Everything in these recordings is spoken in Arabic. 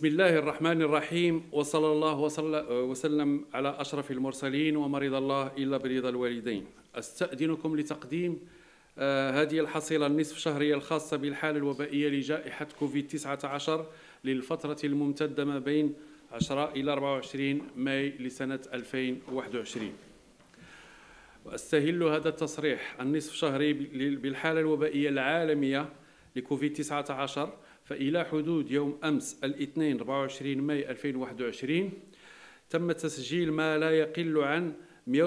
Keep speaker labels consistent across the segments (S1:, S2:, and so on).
S1: بسم الله الرحمن الرحيم، وصلى الله وسلم على أشرف المرسلين، ومرض الله إلا برضا الوالدين. أستأذنكم لتقديم هذه الحصيلة النصف شهرية الخاصة بالحالة الوبائية لجائحة كوفيد-19 للفترة الممتدة ما بين 10 إلى 24 ماي لسنة 2021. وأستهل هذا التصريح النصف شهري بالحالة الوبائية العالمية لكوفيد-19 فإلى حدود يوم أمس الاثنين 24 ماي 2021 تم تسجيل ما لا يقل عن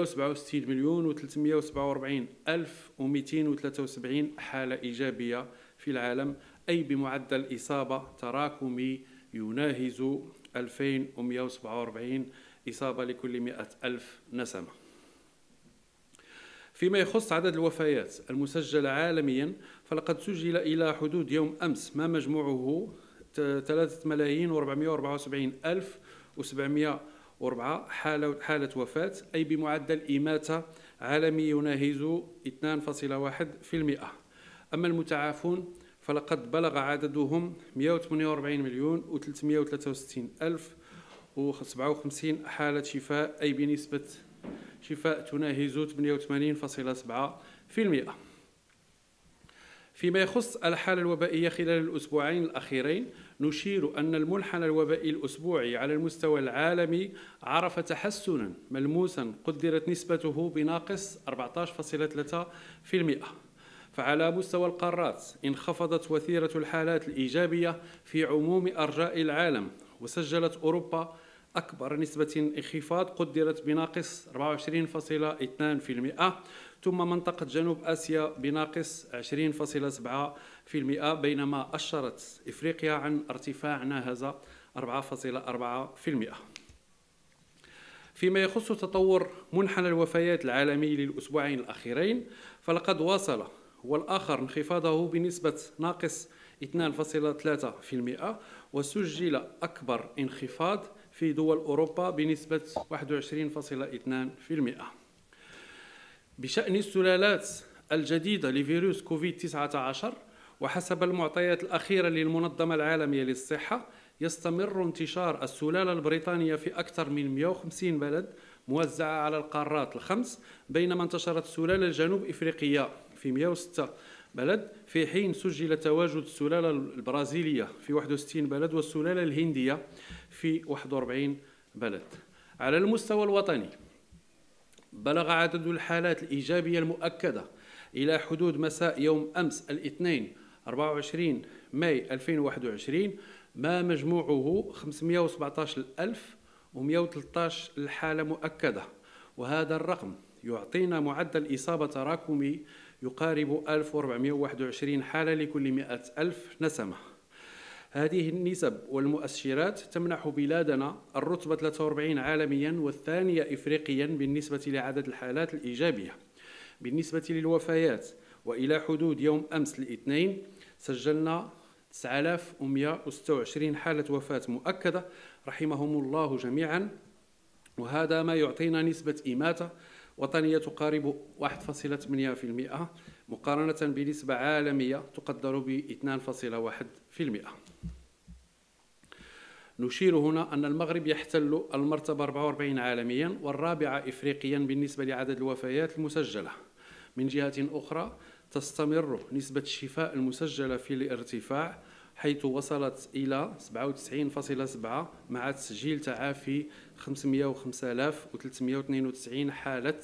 S1: 167,347,273 حالة إيجابية في العالم، أي بمعدل إصابة تراكمي يناهز 2147 إصابة لكل 100,000 نسمة. فيما يخص عدد الوفيات المسجلة عالميا فلقد سجل إلى حدود يوم أمس ما مجموعه 3,474,704 حالة وفاة، أي بمعدل إماتة عالمي يناهز 2.1%. أما المتعافون فلقد بلغ عددهم 148,363,057 حالة شفاء، أي بنسبة شفاء تناهز 88.7%. فيما يخص الحالة الوبائية خلال الأسبوعين الأخيرين نشير أن المنحنى الوبائي الأسبوعي على المستوى العالمي عرف تحسنا ملموسا قدرت نسبته بناقص 14.3%. فعلى مستوى القارات انخفضت وتيرة الحالات الإيجابية في عموم أرجاء العالم، وسجلت أوروبا أكبر نسبة انخفاض قدرت بناقص 24.2%، ثم منطقة جنوب آسيا بناقص 20.7%، بينما أشرت إفريقيا عن ارتفاع ناهز 4.4%. فيما يخص تطور منحنى الوفيات العالمي للأسبوعين الأخيرين فلقد واصل والآخر انخفاضه بنسبة ناقص 2.3%، وسجل أكبر انخفاض في دول أوروبا بنسبة 21.2%. بشأن السلالات الجديدة لفيروس كوفيد-19 وحسب المعطيات الأخيرة للمنظمة العالمية للصحة يستمر انتشار السلالة البريطانية في أكثر من 150 بلد موزعة على القارات الخمس، بينما انتشرت السلالة الجنوب إفريقية في 106 بلد، في حين سجل تواجد السلالة البرازيلية في 61 بلد والسلالة الهندية في 41 بلد. على المستوى الوطني بلغ عدد الحالات الإيجابية المؤكدة إلى حدود مساء يوم أمس الاثنين 24 ماي 2021 ما مجموعه 517,113 الحالة مؤكدة، وهذا الرقم يعطينا معدل إصابة تراكمي يقارب 1421 حالة لكل 100,000 نسمة. هذه النسب والمؤشرات تمنح بلادنا الرتبة 43 عالميا والثانية إفريقيا بالنسبة لعدد الحالات الإيجابية. بالنسبة للوفيات وإلى حدود يوم أمس الاثنين سجلنا 9,126 حالة وفاة مؤكدة رحمهم الله جميعا، وهذا ما يعطينا نسبة إماتة وطنية تقارب 1.8% مقارنة بنسبة عالمية تقدر ب 2.1%. نشير هنا أن المغرب يحتل المرتبة 44 عالميا والرابعة إفريقيا بالنسبة لعدد الوفيات المسجلة. من جهة أخرى تستمر نسبة الشفاء المسجلة في الارتفاع، حيث وصلت إلى 97.7 مع تسجيل تعافي 505,392 حالة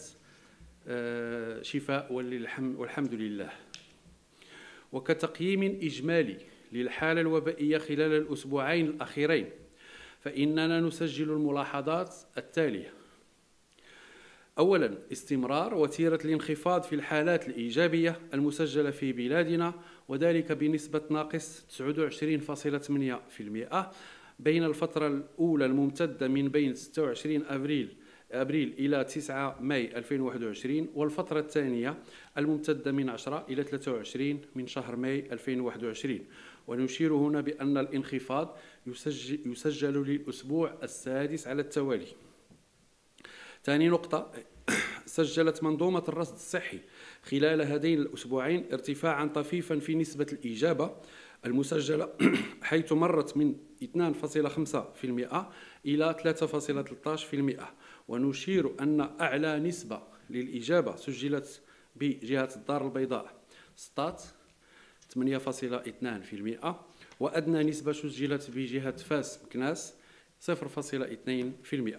S1: شفاء والحمد لله. وكتقييم إجمالي للحالة الوبائية خلال الأسبوعين الأخيرين فإننا نسجل الملاحظات التالية: أولاً، استمرار وتيرة الانخفاض في الحالات الإيجابية المسجلة في بلادنا، وذلك بنسبة ناقص 29.8% بين الفترة الأولى الممتدة من بين 26 أبريل إلى 9 ماي 2021 والفترة الثانية الممتدة من 10 إلى 23 من شهر ماي 2021. ونشير هنا بأن الانخفاض يسجل للأسبوع السادس على التوالي. ثاني نقطة، سجلت منظومة الرصد الصحي خلال هذين الأسبوعين ارتفاعا طفيفا في نسبة الإجابة المسجلة حيث مرت من 2.5% إلى 3.13%. ونشير أن أعلى نسبة للإجابة سجلت بجهة الدار البيضاء سطات 8.2%، وأدنى نسبة سجلت بجهة فاس مكناس 0.2%.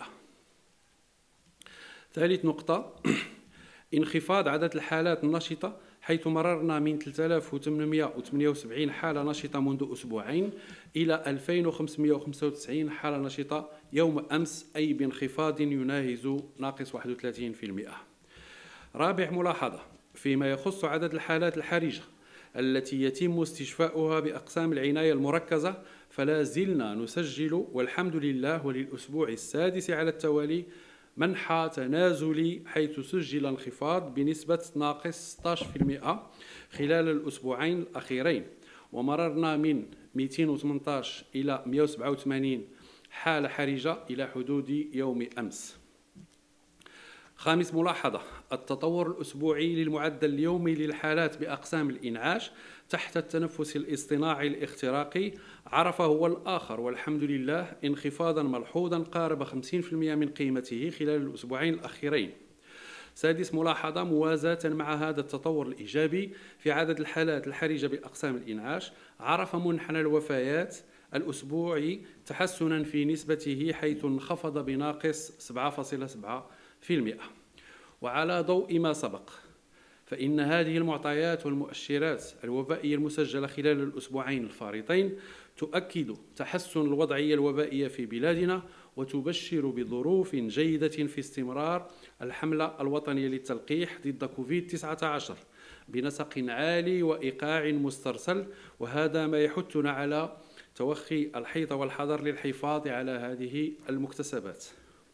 S1: ثالث نقطة، انخفاض عدد الحالات النشطة، حيث مررنا من 3878 حالة نشطة منذ أسبوعين إلى 2595 حالة نشطة يوم أمس، أي بانخفاض يناهز ناقص 31%. رابع ملاحظة، فيما يخص عدد الحالات الحرجة التي يتم استشفاؤها بأقسام العناية المركزة، فلا زلنا نسجل والحمد لله وللأسبوع السادس على التوالي منحى تنازلي، حيث سجل انخفاض بنسبة ناقص 16% خلال الأسبوعين الأخيرين، ومررنا من 218 إلى 187 حالة حرجة إلى حدود يوم أمس. خامس ملاحظة، التطور الأسبوعي للمعدل اليومي للحالات بأقسام الإنعاش تحت التنفس الاصطناعي الاختراقي عرف هو الآخر والحمد لله انخفاضا ملحوظا قارب 50% من قيمته خلال الأسبوعين الأخيرين. سادس ملاحظة، موازاة مع هذا التطور الإيجابي في عدد الحالات الحرجة بأقسام الإنعاش، عرف منحنى الوفيات الأسبوعي تحسنا في نسبته، حيث انخفض بناقص 7.7%. وعلى ضوء ما سبق، فإن هذه المعطيات والمؤشرات الوبائية المسجلة خلال الأسبوعين الفارطين تؤكد تحسن الوضعية الوبائية في بلادنا، وتبشر بظروف جيدة في استمرار الحملة الوطنية للتلقيح ضد كوفيد-19 بنسق عالي وإيقاع مسترسل، وهذا ما يحثنا على توخي الحيطة والحذر للحفاظ على هذه المكتسبات.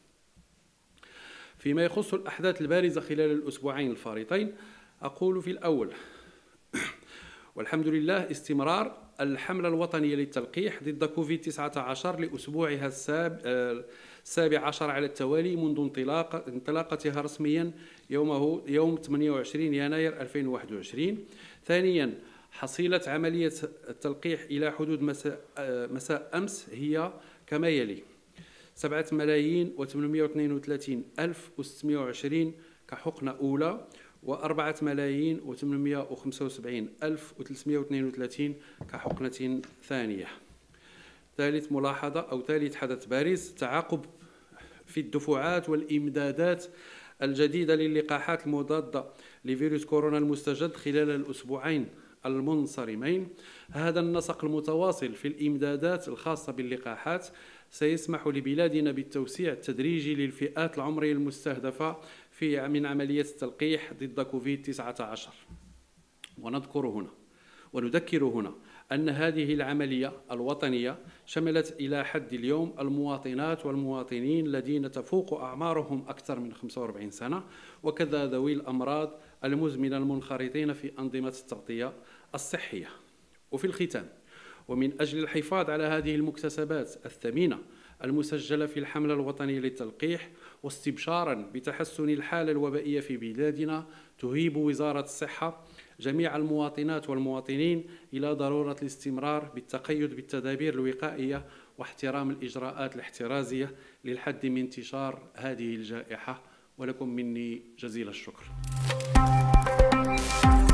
S1: فيما يخص الأحداث البارزة خلال الأسبوعين الفارطين، أقول في الأول والحمد لله استمرار الحملة الوطنية للتلقيح ضد كوفيد-19 لأسبوعها السابع عشر على التوالي منذ انطلاقتها رسميا يوم 28 يناير 2021. ثانيا، حصيلة عملية التلقيح إلى حدود مساء أمس هي كما يلي: 7,832,620 كحقنة أولى، و4,875,332 كحقنة ثانية. ثالث ملاحظة أو ثالث حدث بارز، تعاقب في الدفعات والإمدادات الجديدة للقاحات المضادة لفيروس كورونا المستجد خلال الأسبوعين المنصرمين. هذا النسق المتواصل في الإمدادات الخاصة باللقاحات سيسمح لبلادنا بالتوسيع التدريجي للفئات العمرية المستهدفة من عملية التلقيح ضد كوفيد-19. ونذكر هنا أن هذه العملية الوطنية شملت إلى حد اليوم المواطنات والمواطنين الذين تفوق أعمارهم أكثر من 45 سنة، وكذا ذوي الأمراض المزمنة المنخرطين في أنظمة التغطية الصحية. وفي الختام، ومن أجل الحفاظ على هذه المكتسبات الثمينة المسجلة في الحملة الوطنية للتلقيح، واستبشارا بتحسن الحالة الوبائية في بلادنا، تهيب وزارة الصحة جميع المواطنات والمواطنين إلى ضرورة الاستمرار بالتقيد بالتدابير الوقائية واحترام الإجراءات الاحترازية للحد من انتشار هذه الجائحة. ولكم مني جزيل الشكر.